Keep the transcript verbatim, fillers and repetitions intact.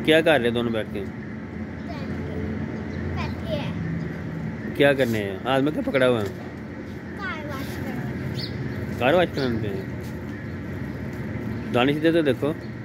क्या कर रहे दोनों बैठ के? क्या करने हैं? हाथ में क्या पकड़ा हुआ है? कार वॉश कराने पे। दानिश दे तो देखो।